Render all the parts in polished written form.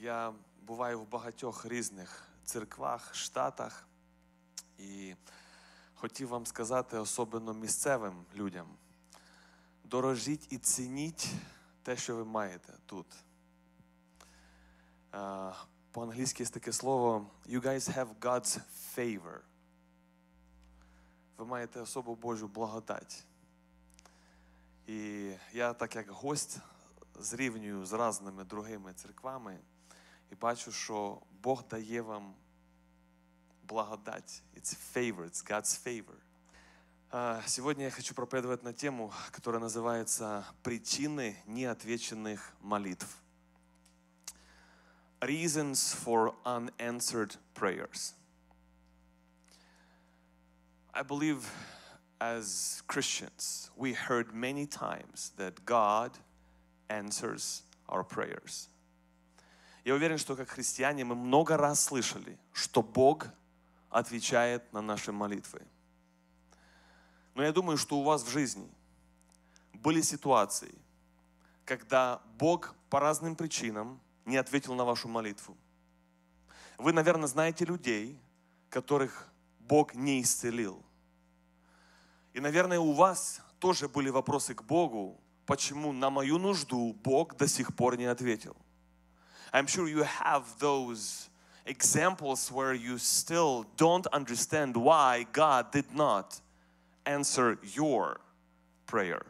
Я буваю в багатьох різних церквах, штатах і хотів вам сказати, особливо місцевим людям, дорожіть і цініть те, що ви маєте тут. По-англійськи є таке слово «You guys have God's favor». Ви маєте особу Божу благодать. І я так як гость зрівнюю з різними другими церквами і бачу, що Бог дає вам благодать. It's favor, it's God's favor. Сегодня я хочу проповедовать на тему, которая называется «Причины неотвеченных молитв». Reasons for unanswered prayers. I believe as Christians, we heard many times that God answers our prayers. Я уверен, что как христиане мы много раз слышали, что Бог отвечает на наши молитвы. Но я думаю, что у вас в жизни были ситуации, когда Бог по разным причинам не ответил на вашу молитву. Вы, наверное, знаете людей, которых Бог не исцелил. И, наверное, у вас тоже были вопросы к Богу, почему на мою нужду Бог до сих пор не ответил. I'm sure you have those examples where you still don't understand why God did not answer your prayer.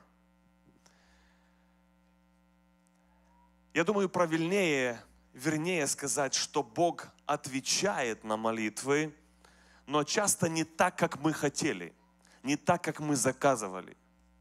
Я думаю, вернее сказать, что Бог отвечает на молитвы, но часто не так, как мы хотели, не так, как мы заказывали.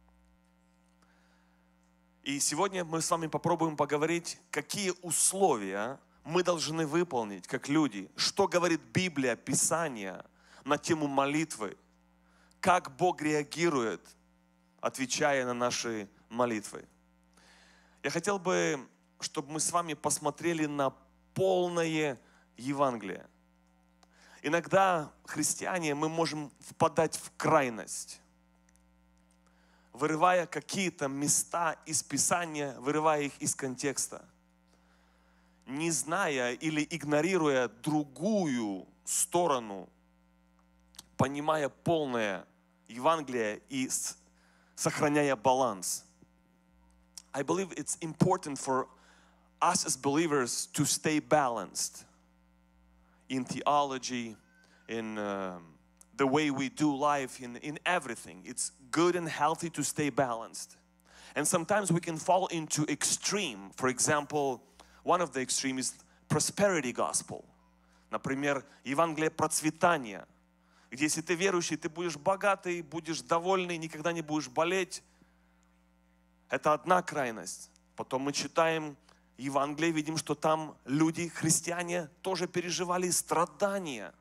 И сегодня мы с вами попробуем поговорить, какие условия мы должны выполнить, как люди, что говорит Библия, Писание на тему молитвы, как Бог реагирует, отвечая на наши молитвы. Я хотел бы, чтобы мы с вами посмотрели на полное Евангелие. Иногда, христиане, мы можем впадать в крайность, вырывая какие-то места из Писания, вырывая их из контекста, не зная или игнорируя другую сторону, понимая полное Евангелие и сохраняя баланс. I believe it's important for us as believers to stay balanced in theology, in the way we do life, in everything. It's good and healthy to stay balanced. And sometimes we can fall into extreme. For example, one of the extreme is prosperity gospel. Например, Евангелие процветания, где если ты верующий, ты будешь богатый, будешь довольный, никогда не будешь болеть. Это одна крайность. Потом мы читаем Евангелие, видим, что там люди, христиане, тоже переживали страдания.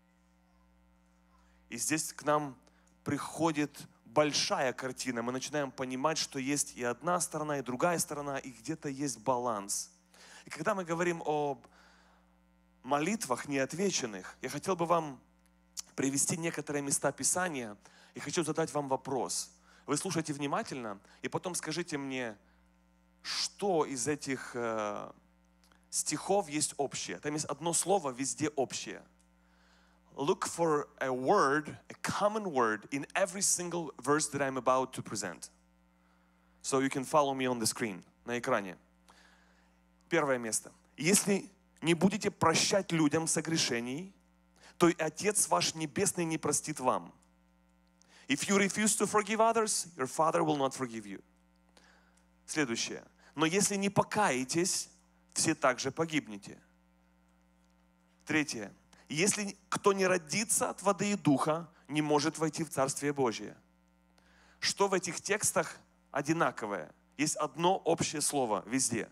И здесь к нам приходит большая картина. Мы начинаем понимать, что есть и одна сторона, и другая сторона, и где-то есть баланс. И когда мы говорим об молитвах неотвеченных, я хотел бы вам привести некоторые места Писания и хочу задать вам вопрос. Вы слушайте внимательно и потом скажите мне, что из этих стихов есть общее. Там есть одно слово везде общее. Look for a word, a common word in every single verse that I'm about to present. So you can follow me on the screen, на экране. Первое место. Если не будете прощать людям согрешений, то и Отец ваш Небесный не простит вам. If you refuse to forgive others, your Father will not forgive you. Следующее. Но если не покаетесь, все также погибнете. Третье. Если кто не родится от воды и духа, не может войти в Царствие Божие. Что в этих текстах одинаковое? Есть одно общее слово везде.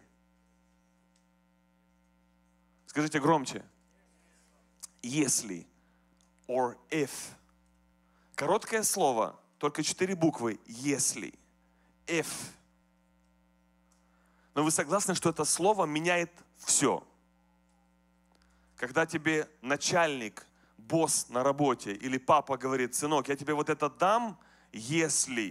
Скажите громче. Если, or if. Короткое слово, только 4 буквы. Если, if. Но вы согласны, что это слово меняет все? Когда тебе начальник, босс на работе или папа говорит: сынок, я тебе вот это дам, если.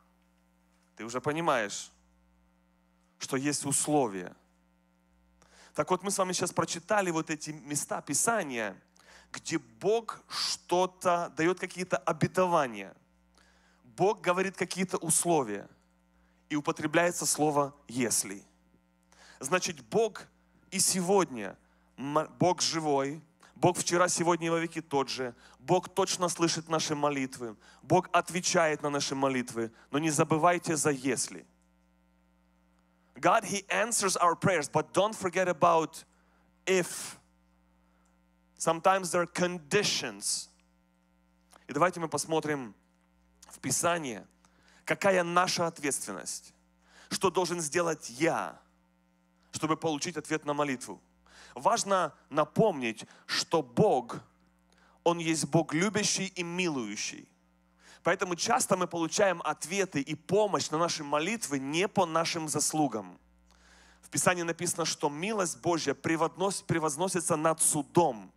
Ты уже понимаешь, что есть условия. Так вот, мы с вами сейчас прочитали вот эти места Писания, где Бог что-то дает, какие-то обетования. Бог говорит какие-то условия. И употребляется слово «если». Значит, Бог и сегодня, Бог живой, Бог вчера, сегодня и во веки тот же. Бог точно слышит наши молитвы. Бог отвечает на наши молитвы. Но не забывайте за «если». God, He answers our prayers, but don't forget about if. Sometimes there are conditions. И давайте мы посмотрим в Писании, какая наша ответственность, что должен сделать я, чтобы получить ответ на молитву. Важно напомнить, что Бог, Он есть Бог любящий и милующий. Поэтому часто мы получаем ответы и помощь на наши молитвы не по нашим заслугам. В Писании написано, что милость Божья превозносится над судом.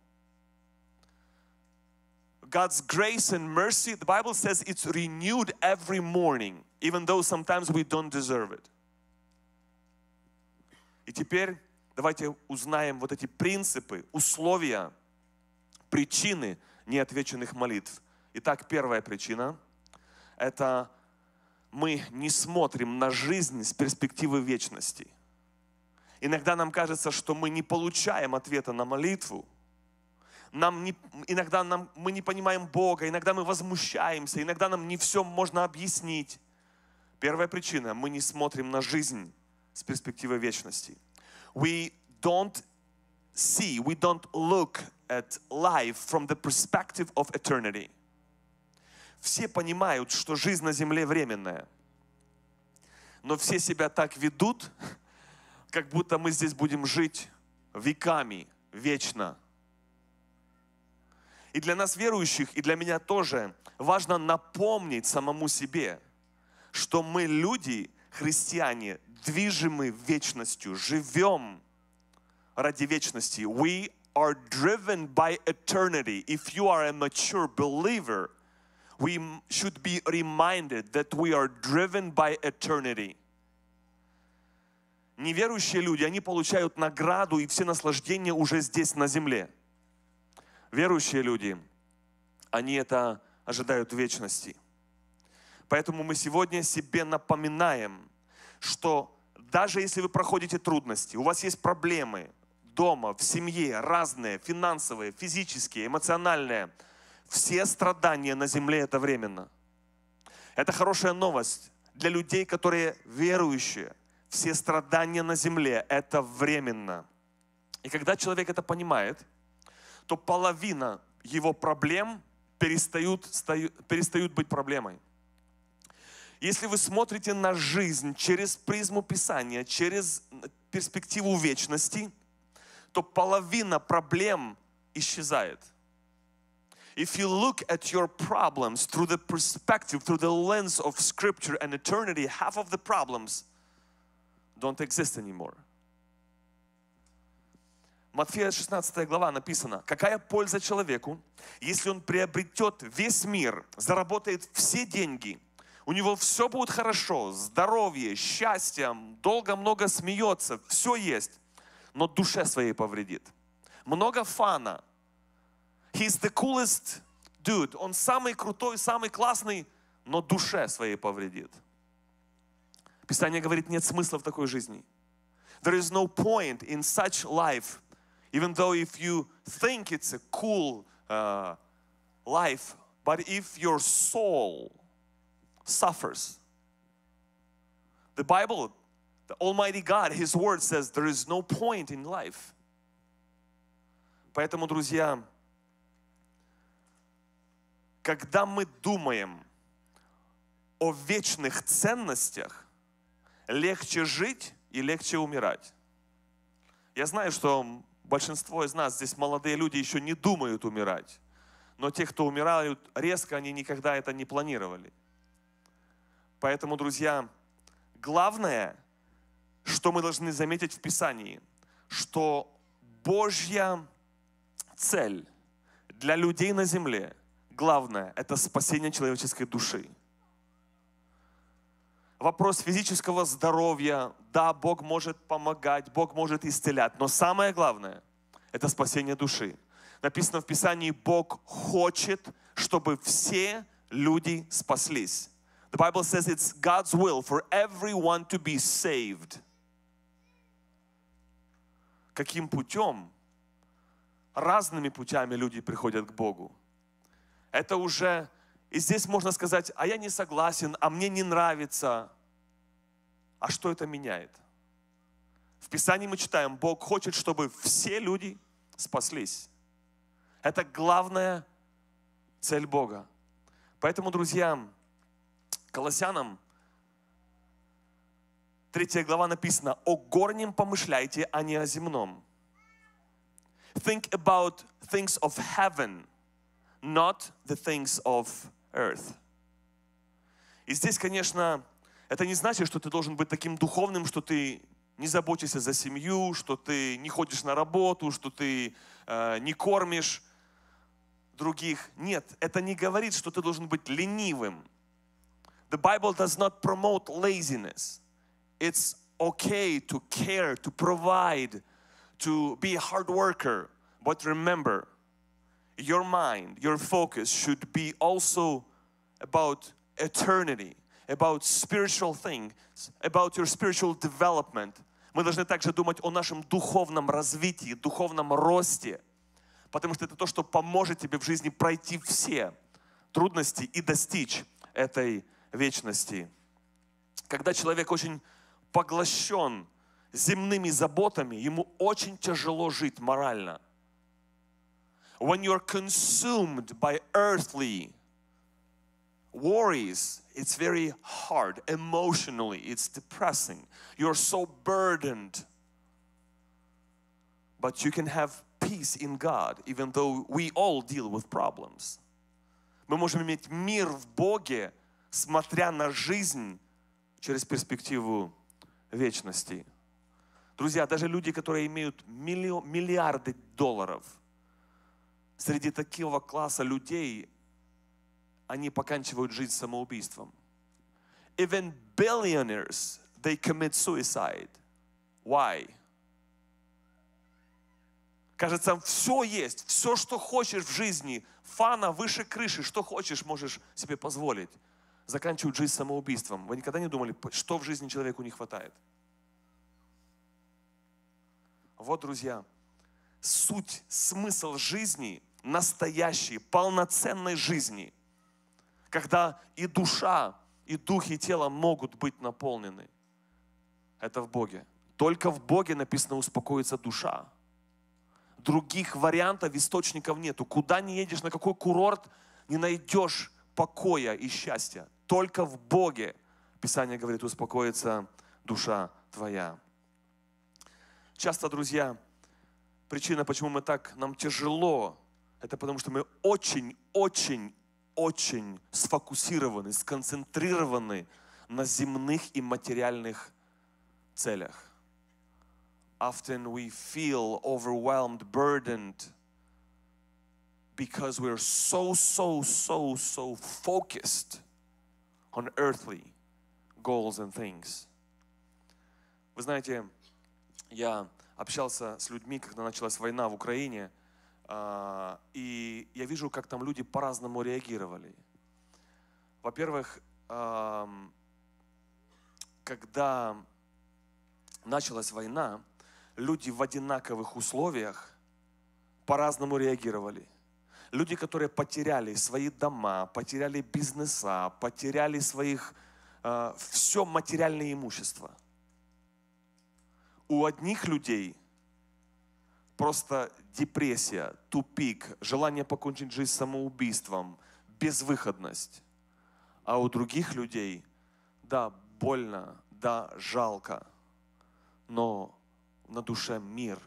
God's grace and mercy, the Bible says it's renewed every morning, even though sometimes we don't deserve it. И теперь давайте узнаем вот эти принципы, условия, причины неотвеченных молитв. Итак, первая причина – это мы не смотрим на жизнь с перспективы вечности. Иногда нам кажется, что мы не получаем ответа на молитву. Иногда мы не понимаем Бога, иногда мы возмущаемся, иногда нам не все можно объяснить. Первая причина – мы не смотрим на жизнь с перспективы вечности. We don't look at life from the perspective of eternity. Все понимают, что жизнь на земле временная, но все себя так ведут, как будто мы здесь будем жить веками, вечно. И для нас, верующих, и для меня тоже, важно напомнить самому себе, что мы люди, христиане, движимы вечностью, живем ради вечности. We are driven by eternity. If you are a mature believer, we should be reminded that we are driven by eternity. Неверующие люди, они получают награду и все наслаждения уже здесь, на земле. Верующие люди, они это ожидают в вечности. Поэтому мы сегодня себе напоминаем, что даже если вы проходите трудности, у вас есть проблемы дома, в семье, разные, финансовые, физические, эмоциональные, все страдания на земле – это временно. Это хорошая новость для людей, которые верующие. Все страдания на земле – это временно. И когда человек это понимает, то половина его проблем перестают быть проблемой. Если вы смотрите на жизнь через призму Писания, через перспективу вечности, то половина проблем исчезает. If you look at your problems through the perspective, through the lens of Scripture and eternity, half of the problems don't exist anymore. Матфея 16 глава написано: какая польза человеку, если он приобретет весь мир, заработает все деньги, у него все будет хорошо, здоровье, счастье, долго много смеется, все есть, но душе своей повредит. Много фана. He's the coolest dude. Он самый крутой, самый классный, но душе своей повредит. Писание говорит, нет смысла в такой жизни. There is no point in such life, even though if you think it's a cool life, but if your soul suffers. The Bible, the Almighty God, His Word says there is no point in life. Поэтому, друзья, когда мы думаем о вечных ценностях, легче жить и легче умирать. Я знаю, что большинство из нас, здесь молодые люди, еще не думают умирать. Но те, кто умирают резко, они никогда это не планировали. Поэтому, друзья, главное, что мы должны заметить в Писании, что Божья цель для людей на земле, главное, это спасение человеческой души. вопрос физического здоровья. Да, Бог может помогать, Бог может исцелять. Но самое главное – это спасение души. Написано в Писании, Бог хочет, чтобы все люди спаслись. The Bible says it's God's will for everyone to be saved. Каким путем? Разными путями люди приходят к Богу. Это уже, и здесь можно сказать, а я не согласен, а мне не нравится. А что это меняет? В Писании мы читаем, Бог хочет, чтобы все люди спаслись. Это главная цель Бога. Поэтому, друзья, Колоссянам 3 глава написано, о горнем помышляйте, а не о земном. Think about things of heaven, not the things of earth. И здесь, конечно, это не значит, что ты должен быть таким духовным, что ты не заботишься за семью, что ты не ходишь на работу, что ты не кормишь других. Нет, это не говорит, что ты должен быть ленивым. The Bible does not promote laziness. It's okay to care, to provide, to be a hard worker. But remember, your mind, your focus should be also about eternity, about spiritual things, about your spiritual development. Мы должны также думать о нашем духовном развитии, духовном росте, потому что это то, что поможет тебе в жизни пройти все трудности и достичь этой вечности. Когда человек очень поглощен земными заботами, ему очень тяжело жить морально. When you're consumed by earthly worries, it's very hard. Emotionally, it's depressing. You're so burdened. But you can have peace in God, even though we all deal with problems. Мы можем иметь мир в Боге, смотря на жизнь через перспективу вечности. Друзья, даже люди, которые имеют миллиарды долларов, среди такого класса людей они поканчивают жизнь самоубийством. Even billionaires, they commit suicide. Why? Кажется, все есть, все, что хочешь в жизни, фана выше крыши, что хочешь, можешь себе позволить. Заканчивают жизнь самоубийством. Вы никогда не думали, что в жизни человеку не хватает? Вот, друзья, суть, смысл жизни, настоящей, полноценной жизни, когда и душа, и дух, и тело могут быть наполнены. Это в Боге. Только в Боге написано успокоится душа. Других вариантов, источников нету. Куда ни едешь, на какой курорт, не найдешь покоя и счастья. Только в Боге, Писание говорит, успокоится душа твоя. Часто, друзья, причина, почему нам тяжело, это потому, что мы очень сфокусированы, сконцентрированы на земных и материальных целях. Often we feel overwhelmed, burdened, because we're so focused on earthly goals and things. Вы знаете, я общался с людьми, когда началась война в Украине, и я вижу, как там люди по-разному реагировали. Во-первых, когда началась война, люди в одинаковых условиях по-разному реагировали. Люди, которые потеряли свои дома, потеряли бизнеса, потеряли все материальное имущество. У одних людей просто депрессия, тупик, желание покончить жизнь самоубийством, безвыходность. А у других людей, да, больно, да, жалко, но на душе мир.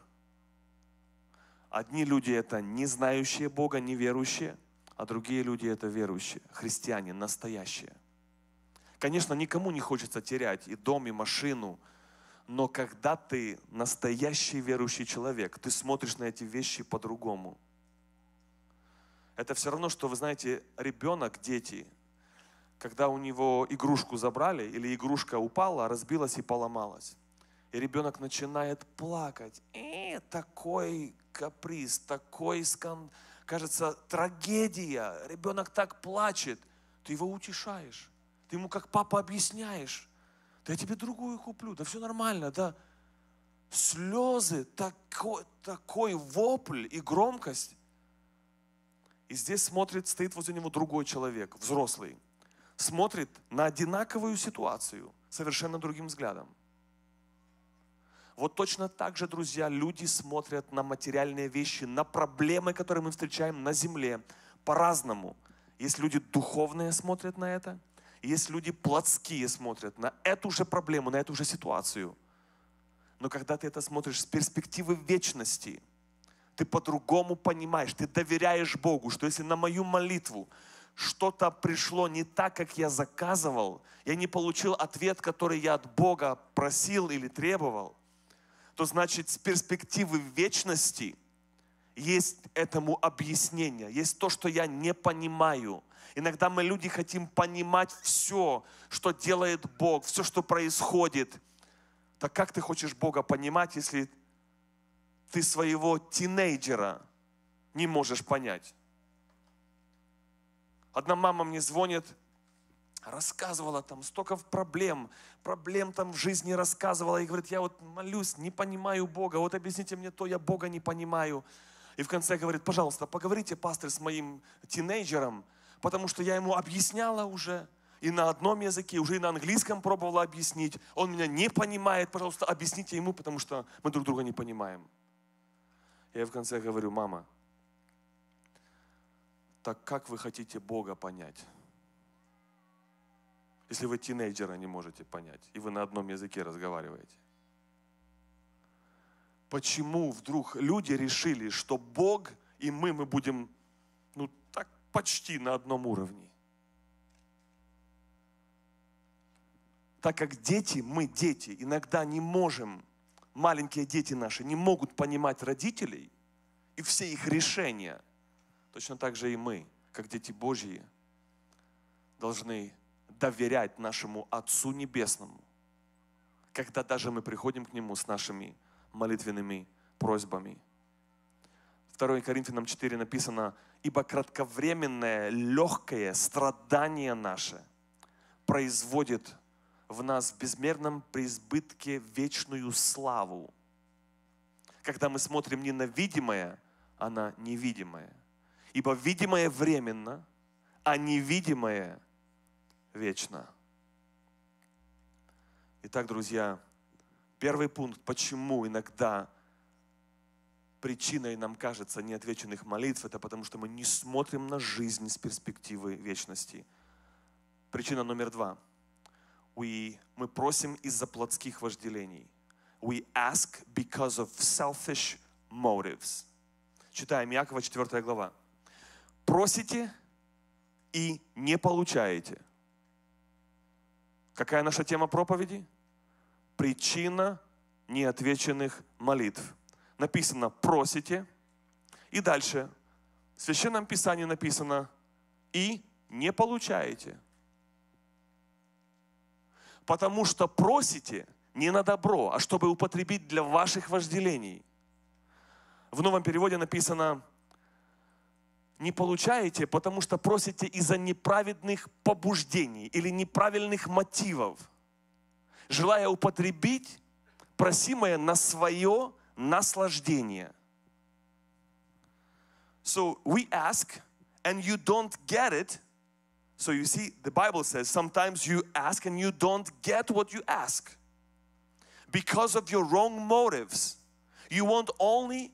Одни люди это не знающие Бога, неверующие, а другие люди это верующие, христиане, настоящие. Конечно, никому не хочется терять и дом, и машину, но когда ты настоящий верующий человек, ты смотришь на эти вещи по-другому. Это все равно, что, вы знаете, ребенок, дети, когда у него игрушку забрали, или игрушка упала, разбилась и поломалась. И ребенок начинает плакать. Такой каприз, кажется, трагедия. Ребенок так плачет. Ты его утешаешь. Ты ему как папа объясняешь. Да я тебе другую куплю, да все нормально, да. Слезы, такой вопль и громкость. И здесь стоит возле него другой человек, взрослый. Смотрит на одинаковую ситуацию совершенно другим взглядом. Вот точно так же, друзья, люди смотрят на материальные вещи, на проблемы, которые мы встречаем на земле, по-разному. Есть люди духовные смотрят на это, и есть люди плотские смотрят на эту же проблему, на эту же ситуацию. Но когда ты это смотришь с перспективы вечности, ты по-другому понимаешь, ты доверяешь Богу, что если на мою молитву что-то пришло не так, как я заказывал, я не получил ответ, который я от Бога просил или требовал, то значит с перспективы вечности есть этому объяснение, есть то, что я не понимаю. Иногда мы, люди, хотим понимать все, что делает Бог, все, что происходит. Так как ты хочешь Бога понимать, если ты своего тинейджера не можешь понять? Одна мама мне звонит, рассказывала там столько проблем там в жизни рассказывала, и говорит, я вот молюсь, не понимаю Бога, вот объясните мне то, я Бога не понимаю. И в конце говорит, пожалуйста, поговорите, пастор, с моим тинейджером, потому что я ему объясняла уже, и на одном языке, уже и на английском пробовала объяснить, он меня не понимает, пожалуйста, объясните ему, потому что мы друг друга не понимаем. Я в конце говорю, мама, так как вы хотите Бога понять? Если вы тинейджера не можете понять, и вы на одном языке разговариваете. Почему вдруг люди решили, что Бог и мы будем, так почти на одном уровне? Так как мы дети, иногда не можем, маленькие дети наши не могут понимать родителей и все их решения, точно так же и мы, как дети Божьи, должны доверять нашему Отцу Небесному, когда даже мы приходим к Нему с нашими молитвенными просьбами. 2 Коринфянам 4 написано, «Ибо кратковременное, легкое страдание наше производит в нас в безмерном преизбытке вечную славу». Когда мы смотрим не на видимое, а на невидимое. Ибо видимое временно, а невидимое вечно. Итак, друзья, первый пункт, почему иногда причиной нам кажется неотвеченных молитв, это потому что мы не смотрим на жизнь с перспективы вечности. Причина номер 2. Мы просим из-за плотских вожделений. We ask because of selfish motives. Читаем Иакова 4 глава. Просите и не получаете. Какая наша тема проповеди? Причина неотвеченных молитв. Написано «просите». И дальше в Священном Писании написано «и не получаете». Потому что просите не на добро, а чтобы употребить для ваших вожделений. В новом переводе написано «не получаете, потому что просите из-за неправедных побуждений или неправильных мотивов, желая употребить просимое на свое наслаждение». So we ask and you don't get it. So you see, the Bible says sometimes you ask and you don't get what you ask because of your wrong motives. You want it only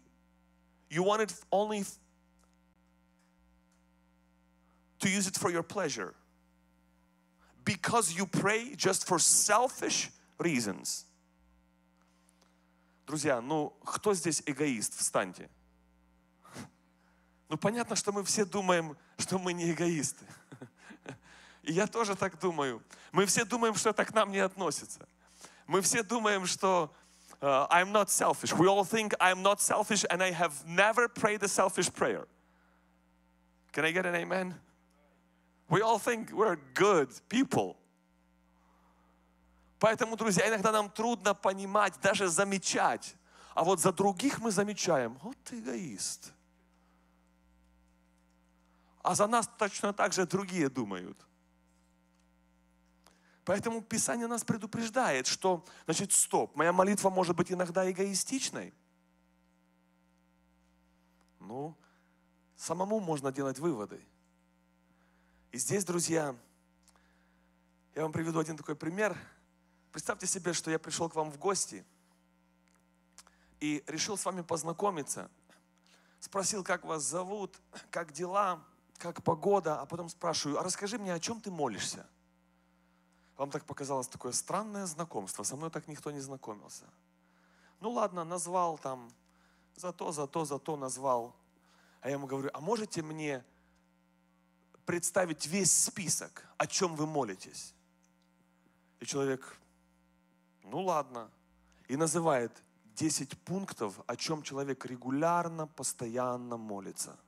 to use it for your pleasure. Because you pray just for selfish reasons. Друзья, кто здесь эгоист? Встаньте. Понятно, что мы все думаем, что мы не эгоисты. И я тоже так думаю. Мы все думаем, что это к нам не относится. Мы все думаем, что I'm not selfish. We all think I'm not selfish and I have never prayed a selfish prayer. Can I get an amen? We all think we're good people. Поэтому, друзья, иногда нам трудно понимать, даже замечать. А вот за других мы замечаем, вот ты эгоист. А за нас точно так же другие думают. Поэтому Писание нас предупреждает, что, значит, стоп, моя молитва может быть иногда эгоистичной. Ну, самому можно делать выводы. И здесь, друзья, я вам приведу один такой пример. Представьте себе, что я пришел к вам в гости и решил с вами познакомиться. Спросил, как вас зовут, как дела, как погода, а потом спрашиваю, а расскажи мне, о чем ты молишься? Вам так показалось такое странное знакомство, со мной так никто не знакомился. Ну ладно, назвал там, зато назвал. А я ему говорю, а можете мне представить весь список, о чем вы молитесь? И человек, ну ладно, и называет 10 пунктов, о чем человек регулярно, постоянно молится.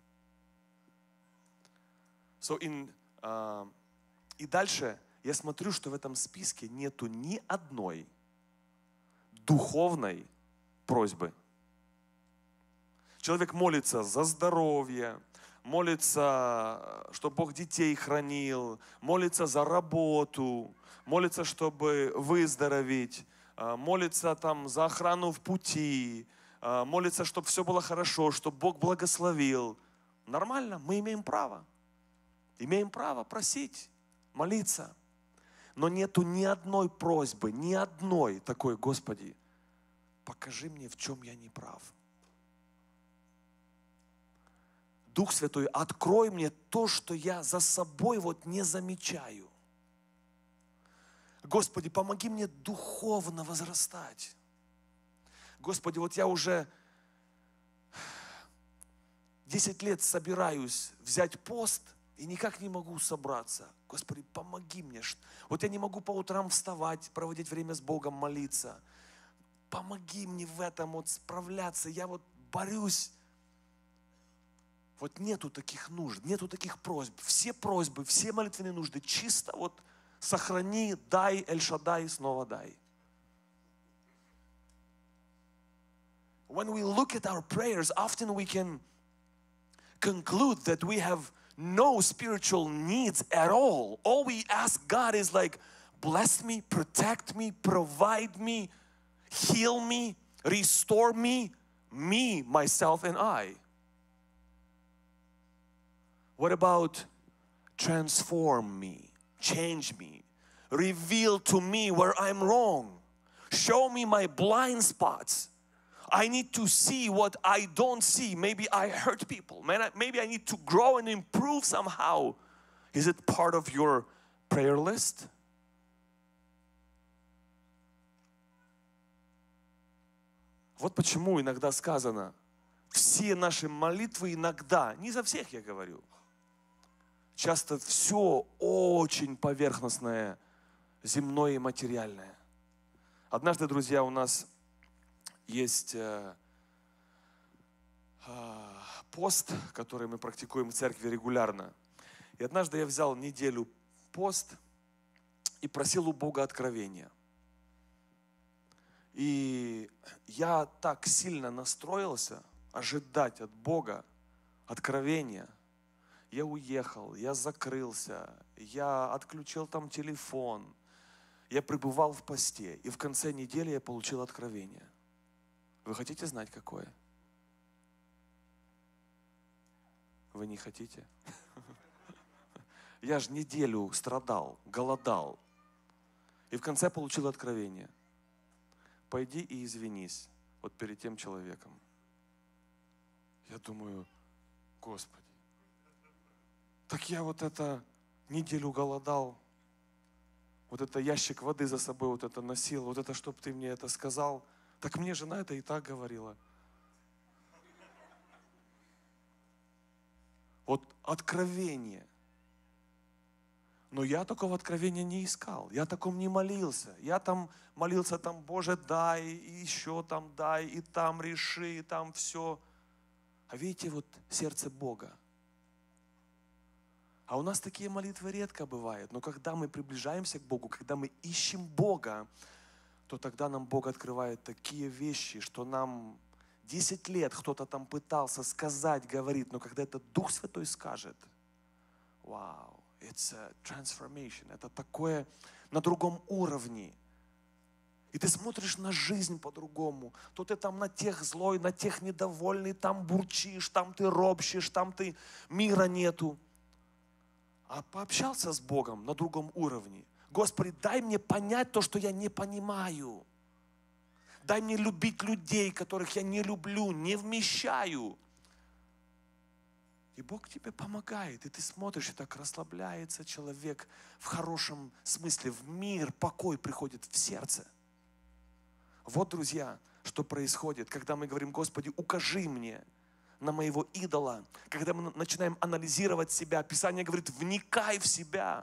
И дальше я смотрю, что в этом списке нету ни одной духовной просьбы. Человек молится за здоровье, молится, чтобы Бог детей хранил, молится за работу, молится, чтобы выздороветь, молится там за охрану в пути, молится, чтобы все было хорошо, чтобы Бог благословил. Нормально, мы имеем право. Имеем право просить, молиться. Но нету ни одной просьбы, ни одной такой, Господи, покажи мне, в чем я не прав. Дух Святой, открой мне то, что я за собой вот не замечаю. Господи, помоги мне духовно возрастать. Господи, вот я уже 10 лет собираюсь взять пост и никак не могу собраться. Господи, помоги мне. Вот я не могу по утрам вставать, проводить время с Богом, молиться. Помоги мне в этом вот справляться. Я вот борюсь. Вот нету таких нужд, нету таких просьб. Все просьбы, все молитвенные нужды чисто вот сохрани, дай, Эль-Шаддай, снова дай. When we look at our prayers, often we can conclude that we have no spiritual needs at all. All we ask God is like, bless me, protect me, provide me, heal me, restore me, myself, and I. What about transform me, change me, reveal to me where I'm wrong, show me my blind spots. I need to see what I don't see. Maybe I hurt people. Maybe I need to grow and improve somehow. Is it part of your prayer list? Вот почему иногда сказано, все наши молитвы иногда, не за всех я говорю, часто все очень поверхностное, земное и материальное. Однажды, друзья, у нас есть пост, который мы практикуем в церкви регулярно. И однажды я взял неделю пост и просил у Бога откровения. И я так сильно настроился ожидать от Бога откровения. Я уехал, я закрылся, я отключил там телефон, я пребывал в посте. И в конце недели я получил откровение. Вы хотите знать, какое? Вы не хотите? Я же неделю страдал, голодал. И в конце получил откровение. Пойди и извинись вот перед тем человеком. Я думаю, Господи, так я вот это неделю голодал, вот это ящик воды за собой вот это носил, вот это, чтоб ты мне это сказал. Так мне жена это и так говорила. Вот откровение. Но я такого откровения не искал, я о таком не молился. Я там молился, там, Боже, дай, и еще там дай, и там реши, и там все. А видите, вот сердце Бога. А у нас такие молитвы редко бывают. Но когда мы приближаемся к Богу, когда мы ищем Бога, то тогда нам Бог открывает такие вещи, что нам 10 лет кто-то там пытался сказать, говорит, но когда это Дух Святой скажет, вау, it's a transformation. Это такое на другом уровне. И ты смотришь на жизнь по-другому. То ты там на тех злой, на тех недовольный, там бурчишь, там ты ропщешь, там ты мира нету. А пообщался с Богом на другом уровне. Господи, дай мне понять то, что я не понимаю. Дай мне любить людей, которых я не люблю, не вмещаю. И Бог тебе помогает. И ты смотришь, и так расслабляется человек в хорошем смысле. В мир, покой приходит в сердце. Вот, друзья, что происходит, когда мы говорим: Господи, укажи мне на моего идола. Когда мы начинаем анализировать себя, Писание говорит: вникай в себя.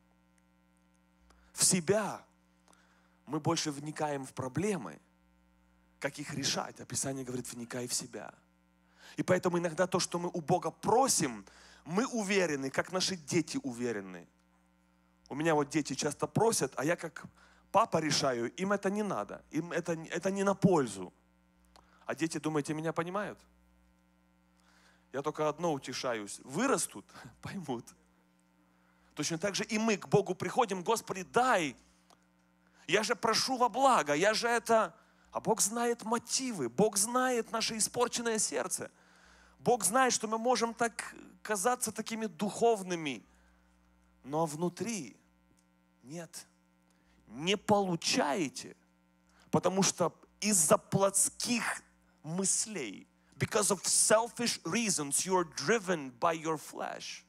В себя. Мы больше вникаем в проблемы, как их решать. А Писание говорит: вникай в себя. И поэтому иногда то, что мы у Бога просим, мы уверены, как наши дети уверены. У меня вот дети часто просят, а я как папа решаю, им это не надо, им это не на пользу. А дети, думаете, меня понимают? Я только одно утешаюсь: вырастут, поймут. Точно так же и мы к Богу приходим: Господи, дай, я же прошу во благо, я же это... А Бог знает мотивы, Бог знает наше испорченное сердце. Бог знает, что мы можем так казаться такими духовными, но внутри нет. Не получаете, потому что из-за плотских мыслей, because of selfish reasons, you are driven by your flesh.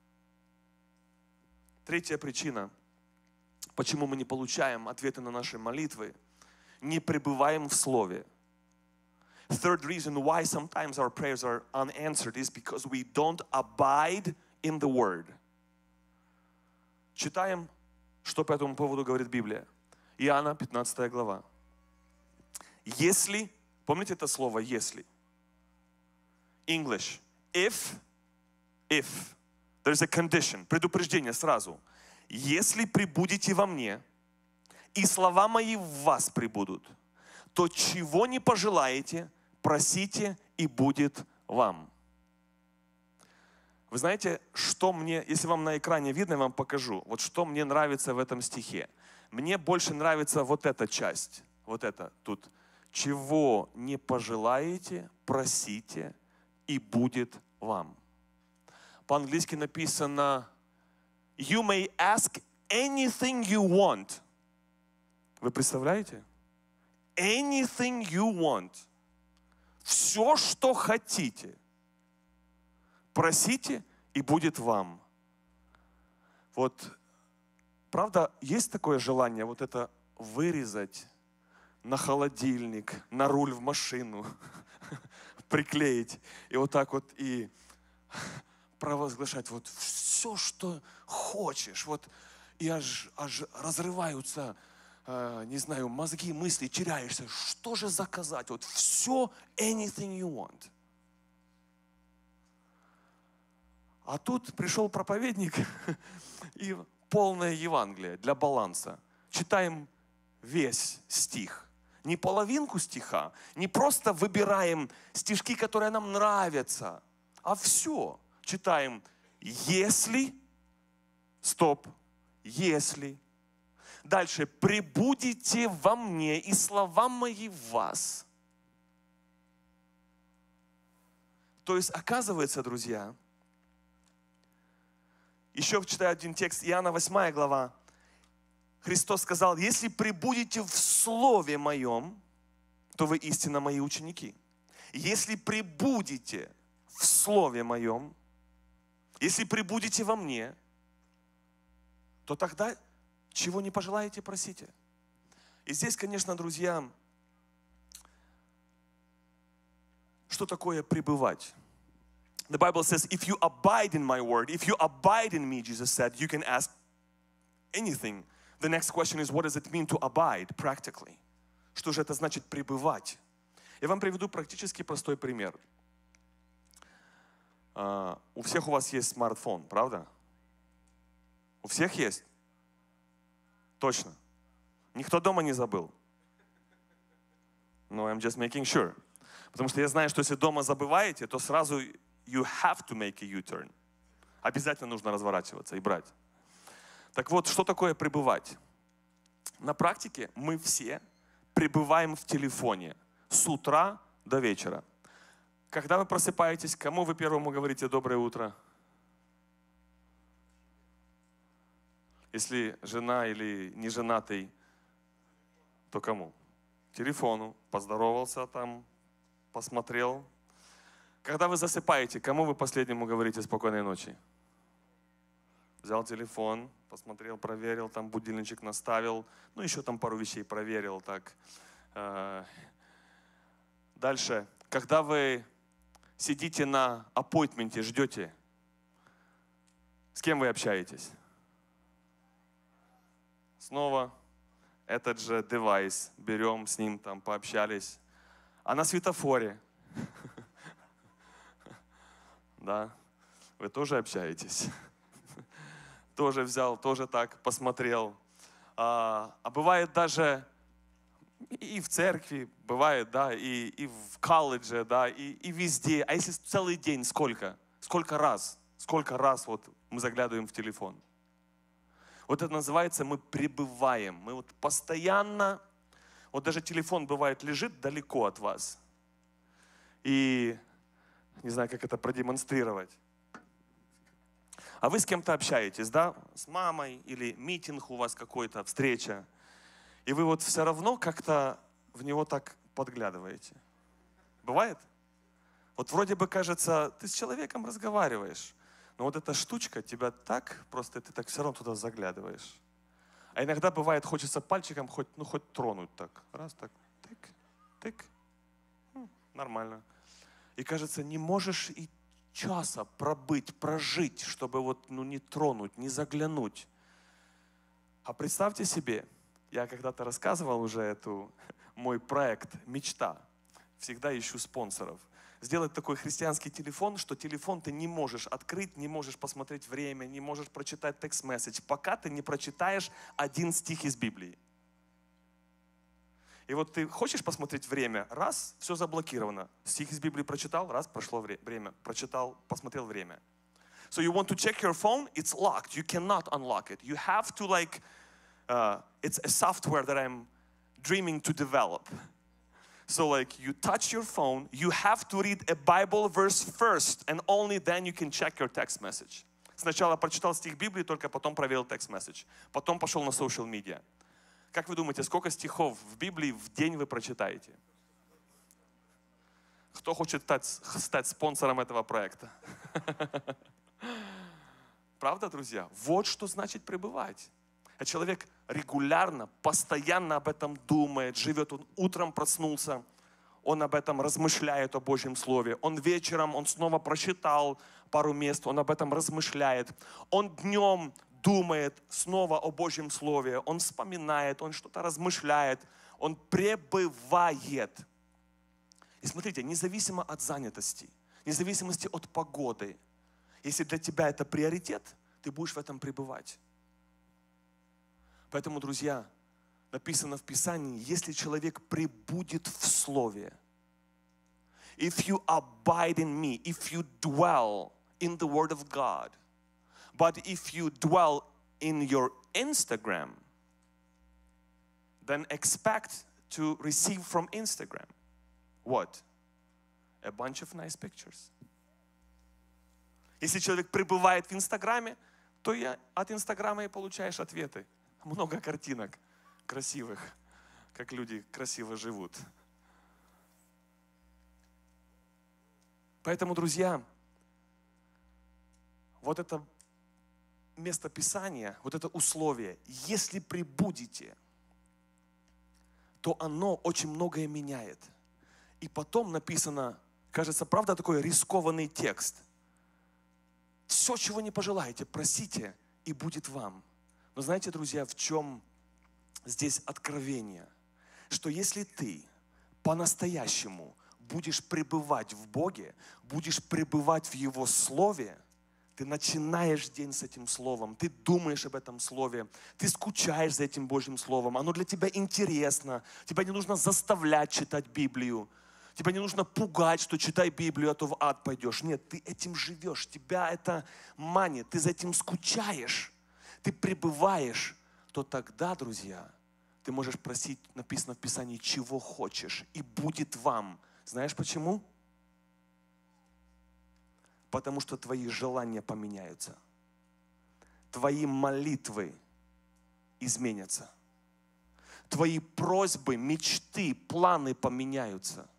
Третья причина, почему мы не получаем ответы на наши молитвы, не пребываем в Слове. Third reason why sometimes our prayers are unanswered is because we don't abide in the Word. Читаем, что по этому поводу говорит Библия. Иоанна, 15 глава. Если, помните это слово «если»? English. If, there's a condition, предупреждение сразу. Если пребудете во мне, и слова мои в вас пребудут, то чего не пожелаете, просите, и будет вам. Вы знаете, что мне, если вам на экране видно, я вам покажу, вот что мне нравится в этом стихе. Мне больше нравится вот эта часть, вот это тут. Чего не пожелаете, просите, и будет вам. По-английски написано: You may ask anything you want. Вы представляете? Anything you want. Все, что хотите. Просите, и будет вам. Вот, правда, есть такое желание вот это вырезать на холодильник, на руль в машину, приклеить, и вот так вот и провозглашать вот все, что хочешь. Вот, и аж разрываются, не знаю, мозги, мысли, теряешься. Что же заказать? Вот все, anything you want. А тут пришел проповедник и полное Евангелие для баланса. Читаем весь стих. Не половинку стиха, не просто выбираем стишки, которые нам нравятся, а все. Читаем: если, стоп, если. Дальше: пребудете во мне, и слова мои в вас. То есть, оказывается, друзья, еще читаю один текст, Иоанна 8 глава. Христос сказал: если пребудете в Слове Моем, то вы истинно Мои ученики. Если пребудете в Слове Моем, если пребудете во Мне, то тогда чего не пожелаете, просите. И здесь, конечно, друзья, что такое пребывать? The Bible says, if you abide in my word, if you abide in me, Jesus said, you can ask anything. The next question is, what does it mean to abide practically? Что же это значит пребывать? Я вам приведу практически простой пример. У всех у вас есть смартфон, правда? У всех есть? Точно. Никто дома не забыл? No, I'm just making sure. Потому что я знаю, что если дома забываете, то сразу you have to make a U-turn. Обязательно нужно разворачиваться и брать. Так вот, что такое пребывать? На практике мы все пребываем в телефоне с утра до вечера. Когда вы просыпаетесь, кому вы первому говорите «доброе утро»? Если жена или не женатый, то кому? Телефону. Поздоровался там, посмотрел. Когда вы засыпаете, кому вы последнему говорите «спокойной ночи»? Взял телефон, посмотрел, проверил, там будильничек наставил, ну еще там пару вещей проверил. Так. Дальше. Когда вы сидите на аппойтменте, ждете, с кем вы общаетесь? Снова этот же девайс берем, с ним там пообщались. А на светофоре? Да, вы тоже общаетесь? Тоже взял, тоже так посмотрел. А бывает даже и в церкви, бывает, да, и в колледже, да, и везде. А если целый день, сколько? Сколько раз вот мы заглядываем в телефон? Вот это называется, мы пребываем. Мы вот постоянно, вот даже телефон бывает лежит далеко от вас. И не знаю, как это продемонстрировать. А вы с кем-то общаетесь, да? С мамой или митинг у вас какой-то, встреча. И вы вот все равно как-то в него так подглядываете. Бывает? Вот вроде бы кажется, ты с человеком разговариваешь, но вот эта штучка тебя так, просто ты так все равно туда заглядываешь. А иногда бывает, хочется пальчиком хоть тронуть так. Раз, так, тык, тык. Нормально. И кажется, не можешь и часа пробыть, прожить, чтобы вот не тронуть, не заглянуть. А представьте себе, я когда-то рассказывал уже мой проект «Мечта». Всегда ищу спонсоров. Сделать такой христианский телефон, что телефон ты не можешь открыть, не можешь посмотреть время, не можешь прочитать текст-месседж, пока ты не прочитаешь один стих из Библии. И вот ты хочешь посмотреть время, раз, все заблокировано. Стих из Библии прочитал, раз, прошло время. Прочитал, посмотрел время. So you want to check your phone, it's locked. You cannot unlock it. You have to it's a software that I'm dreaming to develop. So you touch your phone, you have to read a Bible verse first, and only then you can check your text message. Сначала прочитал стих Библии, только потом проверил text message. Потом пошел на social media. Как вы думаете, сколько стихов в Библии в день вы прочитаете? Кто хочет стать спонсором этого проекта? Правда, друзья? Вот что значит пребывать. А человек регулярно, постоянно об этом думает, живет. Он утром проснулся, он об этом размышляет, о Божьем Слове. Он вечером, он снова прочитал пару мест, он об этом размышляет. Он днем думает снова о Божьем Слове, он вспоминает, он что-то размышляет, он пребывает. И смотрите, независимо от занятости, независимости от погоды, если для тебя это приоритет, ты будешь в этом пребывать. Поэтому, друзья, написано в Писании, если человек пребудет в Слове, if you abide in me, if you dwell in the Word of God, but if you dwell in your Instagram, then expect to receive from Instagram what? A bunch of nice pictures. Если человек пребывает в Инстаграме, то от Инстаграма и получаешь ответы. Много картинок красивых, как люди красиво живут. Поэтому, друзья, вот это место Писания, вот это условие, если пребудете, то оно очень многое меняет. И потом написано, кажется, правда, такой рискованный текст. Все, чего не пожелаете, просите, и будет вам. Но знаете, друзья, в чем здесь откровение? Что если ты по-настоящему будешь пребывать в Боге, будешь пребывать в Его Слове, Ты начинаешь день с этим словом, ты думаешь об этом слове, ты скучаешь за этим Божьим словом, оно для тебя интересно, тебя не нужно заставлять читать Библию, тебя не нужно пугать, что читай Библию, а то в ад пойдешь. Нет, ты этим живешь, тебя это манит, ты за этим скучаешь, ты пребываешь, то тогда, друзья, ты можешь просить, написано в Писании, чего хочешь, и будет вам. Знаешь почему? Потому что твои желания поменяются. Твои молитвы изменятся. Твои просьбы, мечты, планы поменяются.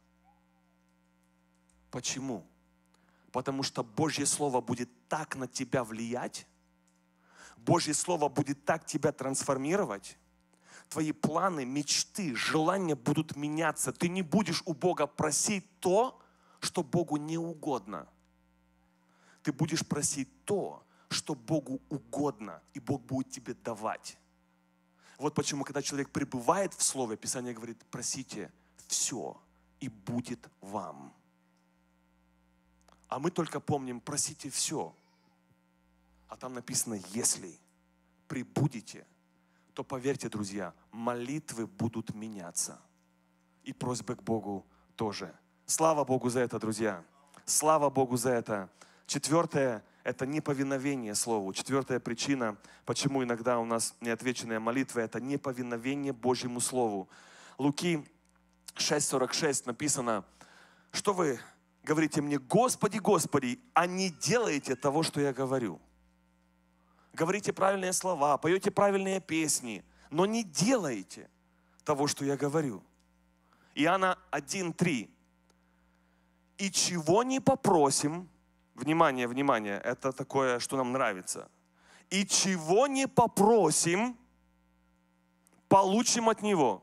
Почему? Потому что Божье Слово будет так на тебя влиять, Божье Слово будет так тебя трансформировать, твои планы, мечты, желания будут меняться. Ты не будешь у Бога просить то, что Богу не угодно. Ты будешь просить то, что Богу угодно, и Бог будет тебе давать. Вот почему, когда человек пребывает в Слове, Писание говорит, просите все, и будет вам. А мы только помним, просите все. А там написано, если пребудете, то поверьте, друзья, молитвы будут меняться. И просьбы к Богу тоже. Слава Богу за это, друзья. Слава Богу за это. Четвертое – это неповиновение Слову. Четвертая причина, почему иногда у нас неотвеченные молитвы – это неповиновение Божьему Слову. Луки 6:46 написано, что вы говорите мне, Господи, Господи, а не делаете того, что я говорю. Говорите правильные слова, поете правильные песни, но не делаете того, что я говорю. Иоанна 1:3. И чего не попросим, внимание, внимание, это такое, что нам нравится. И чего не попросим, получим от Него.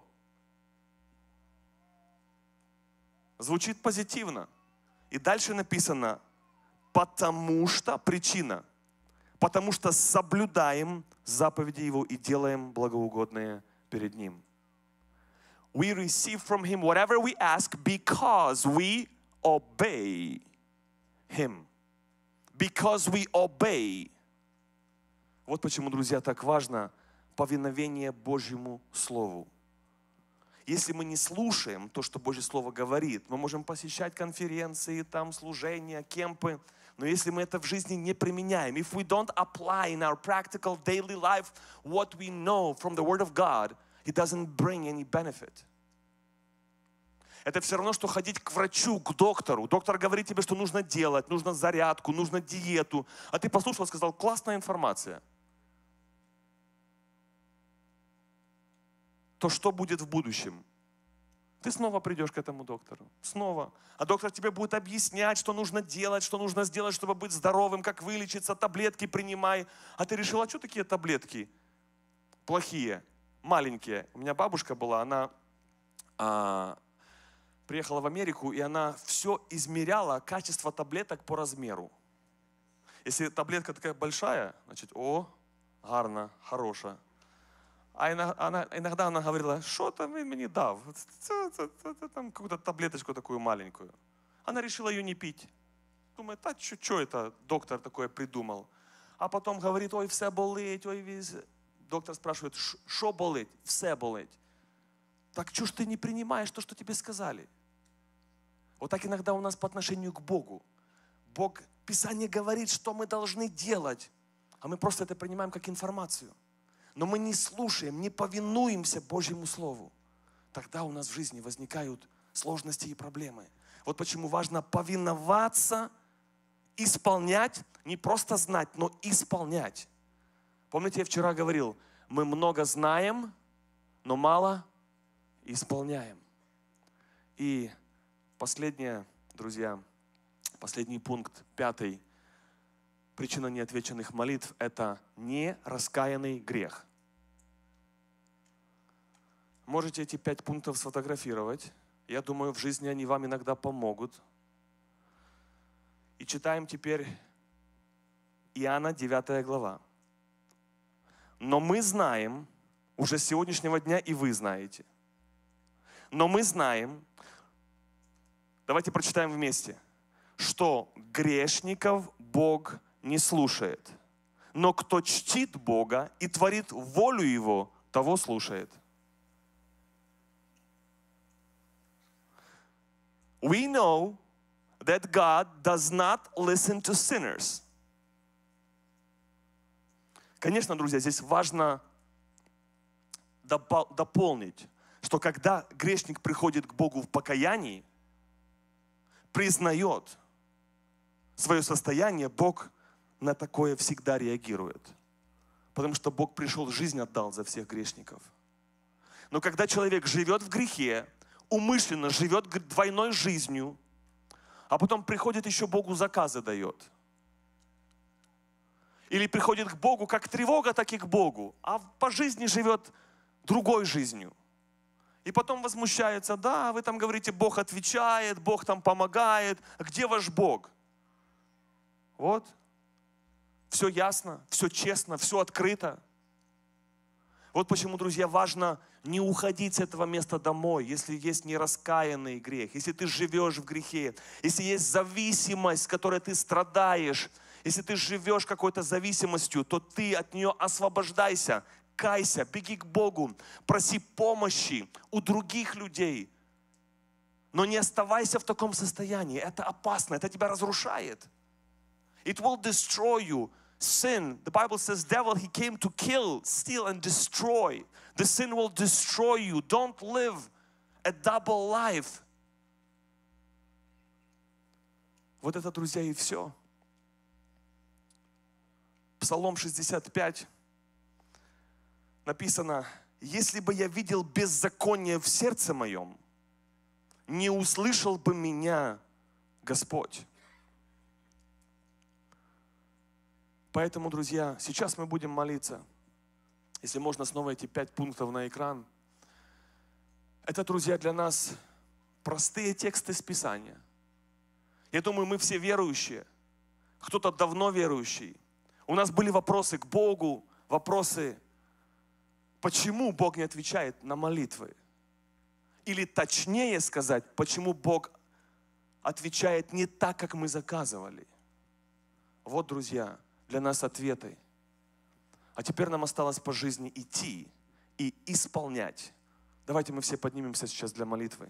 Звучит позитивно. И дальше написано, потому что, причина, потому что соблюдаем заповеди Его и делаем благоугодное перед Ним. We receive from Him whatever we ask because we obey Him. Because we obey. Вот почему, друзья, так важно повиновение Божьему Слову. Если мы не слушаем то, что Божье Слово говорит, мы можем посещать конференции, там служения, кемпы, но если мы это в жизни не применяем, if we don't apply in our practical daily life what we know from the Word of God, it doesn't bring any benefit. Это все равно, что ходить к врачу, к доктору. Доктор говорит тебе, что нужно делать, нужно зарядку, нужно диету. А ты послушал, сказал, классная информация. То что будет в будущем? Ты снова придешь к этому доктору. Снова. А доктор тебе будет объяснять, что нужно делать, что нужно сделать, чтобы быть здоровым, как вылечиться, таблетки принимай. А ты решила, что такие таблетки плохие, маленькие? У меня бабушка была, она приехала в Америку, и она все измеряла качество таблеток по размеру. Если таблетка такая большая, значит, гарна, хороша. А иногда она говорила, что там мне дав? Там какую-то таблеточку такую маленькую. Она решила ее не пить. Думает, что это доктор такое придумал? А потом говорит, ой, все болить, ой, весь. Доктор спрашивает, что болить? Все болить. Так что ж ты не принимаешь то, что тебе сказали? Вот так иногда у нас по отношению к Богу. Бог, Писание говорит, что мы должны делать, а мы просто это принимаем как информацию. Но мы не слушаем, не повинуемся Божьему Слову. Тогда у нас в жизни возникают сложности и проблемы. Вот почему важно повиноваться, исполнять, не просто знать, но исполнять. Помните, я вчера говорил, мы много знаем, но мало исполняем. И последнее, друзья, последний пункт, 5. Причина неотвеченных молитв – это нераскаянный грех. Можете эти 5 пунктов сфотографировать. Я думаю, в жизни они вам иногда помогут. И читаем теперь Иоанна 9 глава. Но мы знаем, уже с сегодняшнего дня и вы знаете, но мы знаем, давайте прочитаем вместе, что грешников Бог не слушает. Но кто чтит Бога и творит волю Его, того слушает. We know that God does not listen to sinners. Конечно, друзья, здесь важно дополнить, что когда грешник приходит к Богу в покаянии, признает свое состояние, Бог на такое всегда реагирует. Потому что Бог пришел, жизнь отдал за всех грешников. Но когда человек живет в грехе, умышленно живет двойной жизнью, а потом приходит еще Богу заказы дает. Или приходит к Богу как тревога, так и к Богу, а по жизни живет другой жизнью. И потом возмущается: да, вы там говорите, Бог отвечает, Бог там помогает, а где ваш Бог? Вот. Все ясно, все честно, все открыто. Вот почему, друзья, важно не уходить с этого места домой, если есть нераскаянный грех, если ты живешь в грехе, если есть зависимость, с которой ты страдаешь, если ты живешь какой-то зависимостью, то ты от нее освобождайся, кайся, беги к Богу, проси помощи у других людей. Но не оставайся в таком состоянии, это опасно, это тебя разрушает. It will destroy you. Sin, the Bible says, devil, he came to kill, steal and destroy. The sin will destroy you. Don't live a double life. Вот это, друзья, и все. Псалом 65 написано: если бы я видел беззаконие в сердце моем, не услышал бы меня Господь. Поэтому, друзья, сейчас мы будем молиться. Если можно, снова эти 5 пунктов на экран. Это, друзья, для нас простые тексты из Писания. Я думаю, мы все верующие. Кто-то давно верующий. У нас были вопросы к Богу, вопросы, почему Бог не отвечает на молитвы. Или точнее сказать, почему Бог отвечает не так, как мы заказывали. Вот, друзья, для нас ответы. А теперь нам осталось по жизни идти и исполнять. Давайте мы все поднимемся сейчас для молитвы.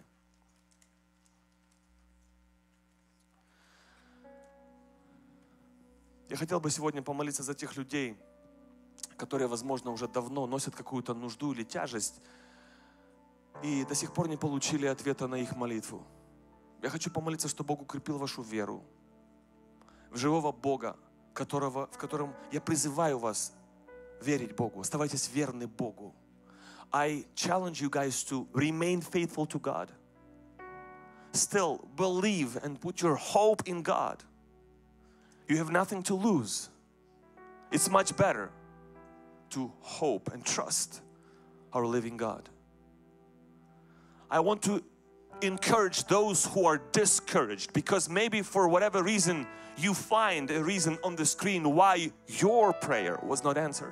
Я хотел бы сегодня помолиться за тех людей, которые, возможно, уже давно носят какую-то нужду или тяжесть и до сих пор не получили ответа на их молитву. Я хочу помолиться, чтобы Бог укрепил вашу веру в живого Бога, в котором я призываю вас верить Богу. Оставайтесь верны Богу. I challenge you guys to remain faithful to God. Still believe and put your hope in God. You have nothing to lose. It's much better to hope and trust our living God. I want to encourage those who are discouraged, because maybe for whatever reason you find a reason on the screen why your prayer was not answered.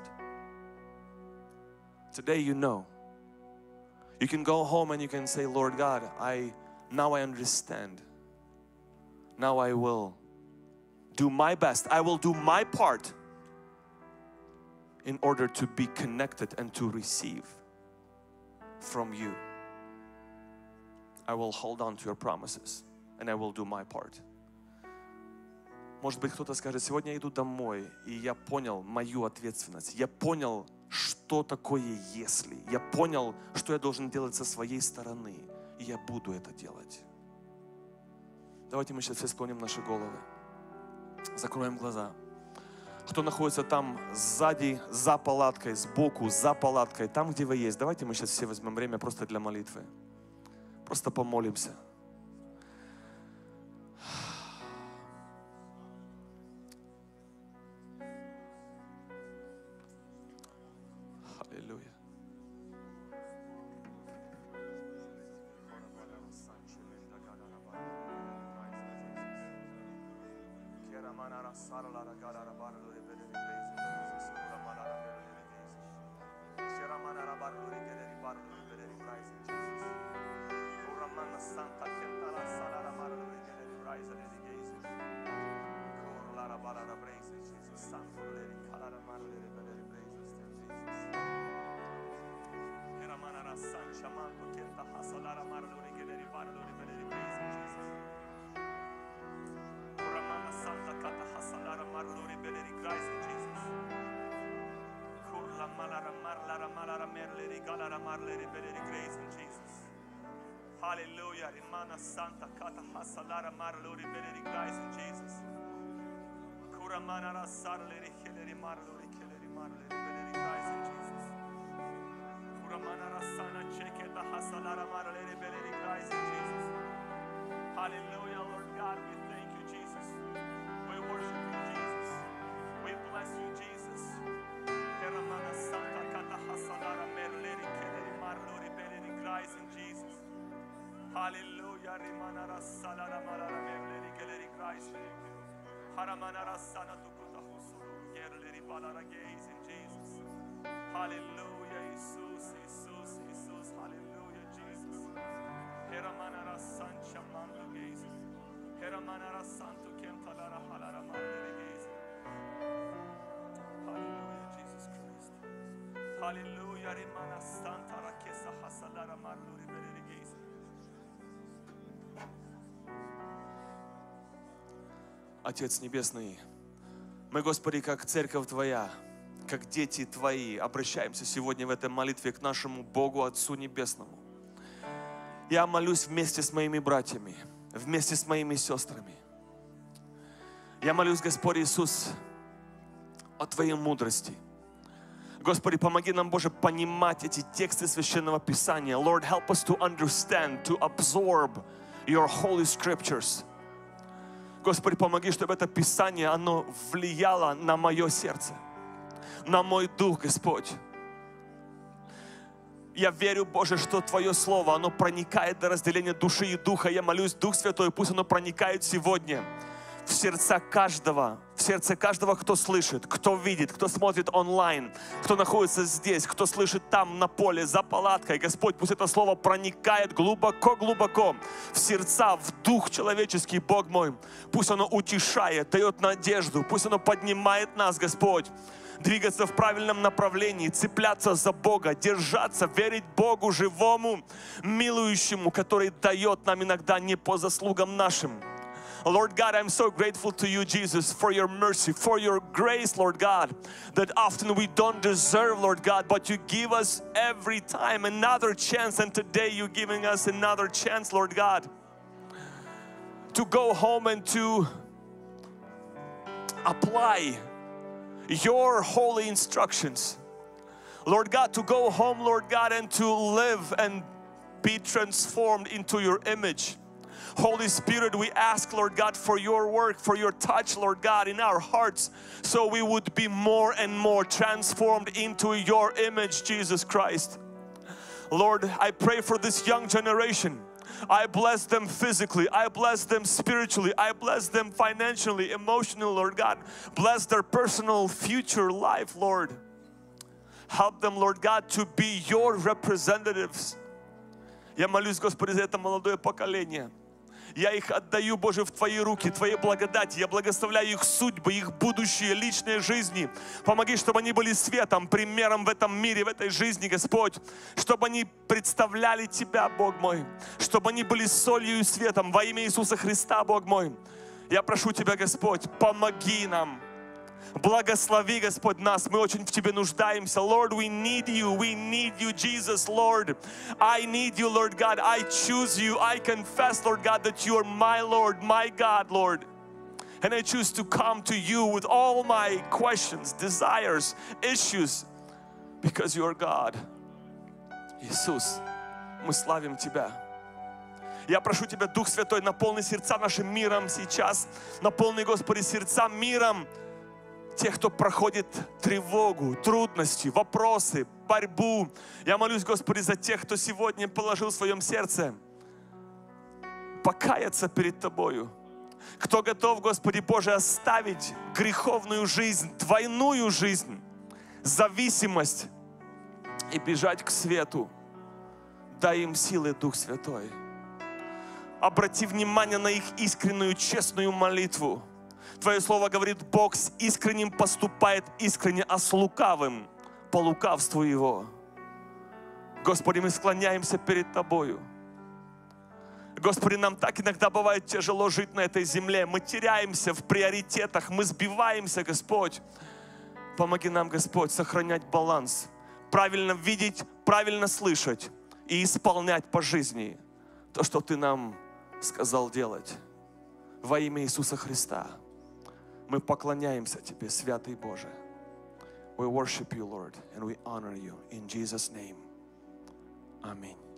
Today you know. You can go home and you can say, Lord God, now I understand. Now I will do my best. I will do my part in order to be connected and to receive from you. I will hold on to your promises and I will do my part. Может быть, кто-то скажет: сегодня я иду домой, и я понял мою ответственность. Я понял, что такое если. Я понял, что я должен делать со своей стороны. И я буду это делать. Давайте мы сейчас все склоним наши головы. Закроем глаза. Кто находится там сзади, за палаткой, сбоку, за палаткой, там, где вы есть, давайте мы сейчас все возьмем время просто для молитвы. Просто помолимся. Аллилуйя. Santa Grace in Jesus. Hallelujah. Rimana Santa Kata Hasalara Marlori Beleri Grace in Jesus. Kuramana Sarleri Hilleri Marlori Killeri Marlori Beleri Grace in Jesus. Kuramana Sana Cheketa Hasalara Marleri Beleri Grace in Jesus. Hallelujah, Lord God, we thank you, Jesus. We worship you, Jesus. We bless you, Jesus. Kuramana Santa Kata Hasalara Marleri Killeri Marlori Beleri Grace in Jesus. Hallelujah, Rimana Salara Marara Beleri Killeri Grace. Haramana Sana Tukuta Husuru Gerleri Balara Gaze in Jesus. Hallelujah, Jesus, Jesus, Jesus. Hallelujah, Jesus. Heramanara Sancha Mando Gaze. Heramanara Santo Kentalara Halara Mandere Gaze. Hallelujah, Jesus Christ. Hallelujah, Rimana Santa Rakesa Hasalara Marluri Beleri Gaze. Отец Небесный, мы, Господи, как церковь Твоя, как дети Твои, обращаемся сегодня в этой молитве к нашему Богу, Отцу Небесному. Я молюсь вместе с моими братьями, вместе с моими сестрами. Я молюсь, Господь Иисус, о Твоей мудрости. Господи, помоги нам, Боже, понимать эти тексты Священного Писания. Lord, help us to understand, to absorb your holy scriptures. Господи, помоги, чтобы это Писание, оно влияло на мое сердце, на мой дух, Господь. Я верю, Боже, что Твое Слово, оно проникает до разделения души и духа. Я молюсь, Дух Святой, пусть оно проникает сегодня в сердца каждого, в сердце каждого, кто слышит, кто видит, кто смотрит онлайн, кто находится здесь, кто слышит там на поле, за палаткой. Господь, пусть это Слово проникает глубоко-глубоко в сердца, в дух человеческий, Бог мой. Пусть оно утешает, дает надежду, пусть оно поднимает нас, Господь, двигаться в правильном направлении, цепляться за Бога, держаться, верить Богу живому, милующему, который дает нам иногда не по заслугам нашим. Lord God, I'm so grateful to you, Jesus, for your mercy, for your grace, Lord God, that often we don't deserve, Lord God, but you give us every time another chance, and today you're giving us another chance, Lord God, to go home and to apply your holy instructions. Lord God, to go home, Lord God, and to live and be transformed into your image. Holy Spirit, we ask, Lord God, for your work, for your touch, Lord God, in our hearts, so we would be more and more transformed into your image, Jesus Christ. Lord, I pray for this young generation. I bless them physically, I bless them spiritually, I bless them financially, emotionally, Lord God. Bless their personal future life, Lord. Help them, Lord God, to be your representatives. Я молюсь, Господи, за это молодое поколение. Я их отдаю, Боже, в Твои руки, Твоей благодати. Я благословляю их судьбы, их будущее, личные жизни. Помоги, чтобы они были светом, примером в этом мире, в этой жизни, Господь. Чтобы они представляли Тебя, Бог мой. Чтобы они были солью и светом во имя Иисуса Христа, Бог мой. Я прошу Тебя, Господь, помоги нам. Благослови, Господь, нас. Мы очень в Тебе нуждаемся. Lord, we need you, Jesus, Lord. I need you, Lord God. I choose you. I confess, Lord God, that you are my Lord, my God, Lord. And I choose to come to you with all my questions, desires, issues, because you are God. Иисус, мы славим Тебя. Я прошу Тебя, Дух Святой, наполни сердца нашим миром сейчас. Наполни, Господи, сердца миром тех, кто проходит тревогу, трудности, вопросы, борьбу. Я молюсь, Господи, за тех, кто сегодня положил в своем сердце покаяться перед Тобою. Кто готов, Господи Боже, оставить греховную жизнь, двойную жизнь, зависимость и бежать к свету. Дай им силы, Дух Святой. Обрати внимание на их искреннюю, честную молитву. Твое Слово говорит, Бог с искренним поступает искренне, а с лукавым по лукавству Его. Господи, мы склоняемся перед Тобою. Господи, нам так иногда бывает тяжело жить на этой земле. Мы теряемся в приоритетах, мы сбиваемся, Господь. Помоги нам, Господь, сохранять баланс, правильно видеть, правильно слышать и исполнять по жизни то, что Ты нам сказал делать. Во имя Иисуса Христа мы поклоняемся Тебе, Святый Боже. We worship you, Lord, and we honor you in Jesus' name. Amen.